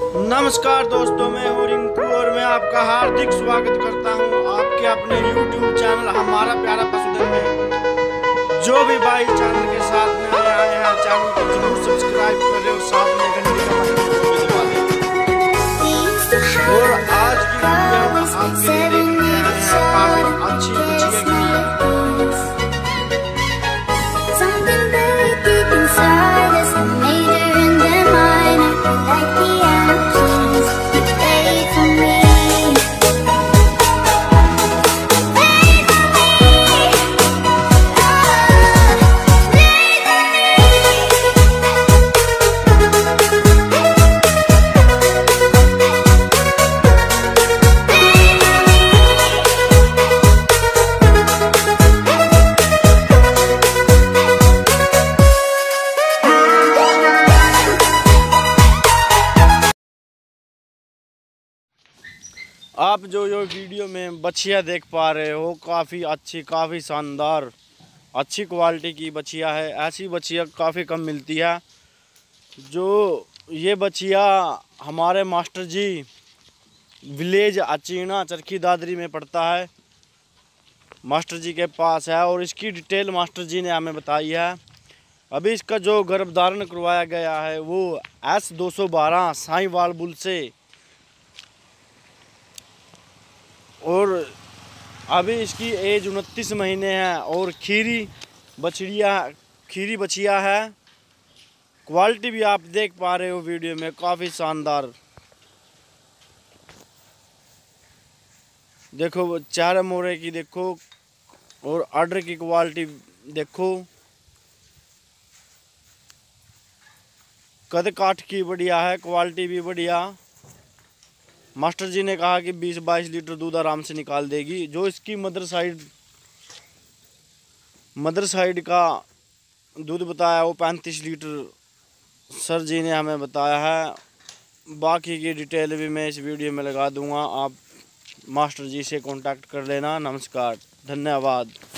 नमस्कार दोस्तों, मैं हूं रिंकू और मैं आपका हार्दिक स्वागत करता हूं आपके अपने YouTube चैनल हमारा प्यारा पशुधन में। जो भी भाई चैनल के साथ नए आए हैं, चैनल को जरूर सब्सक्राइब करें और साथ में घंटी का बटन को भी दबा दें। और आज की वीडियो आपके लिए लेके आए हैं काफी अच्छी बच्चियों की। आप जो वीडियो में बछिया देख पा रहे हो, काफ़ी अच्छी, काफ़ी शानदार, अच्छी क्वालिटी की बछिया है। ऐसी बछिया काफ़ी कम मिलती है। जो ये बछिया हमारे मास्टर जी विलेज अचीना चरखी दादरी में पड़ता है, मास्टर जी के पास है। और इसकी डिटेल मास्टर जी ने हमें बताई है। अभी इसका जो गर्भधारण करवाया गया है वो S212 साहिवाल बुल से, और अभी इसकी एज 29 महीने है और खीरी बछिया है। क्वालिटी भी आप देख पा रहे हो वीडियो में, काफ़ी शानदार। देखो चारे मोरे की देखो, और आर्डर की क्वालिटी देखो, कद काठ की बढ़िया है, क्वालिटी भी बढ़िया। मास्टर जी ने कहा कि 20-22 लीटर दूध आराम से निकाल देगी। जो इसकी मदर साइड का दूध बताया वो 35 लीटर सर जी ने हमें बताया है। बाकी की डिटेल भी मैं इस वीडियो में लगा दूंगा, आप मास्टर जी से कांटेक्ट कर लेना। नमस्कार, धन्यवाद।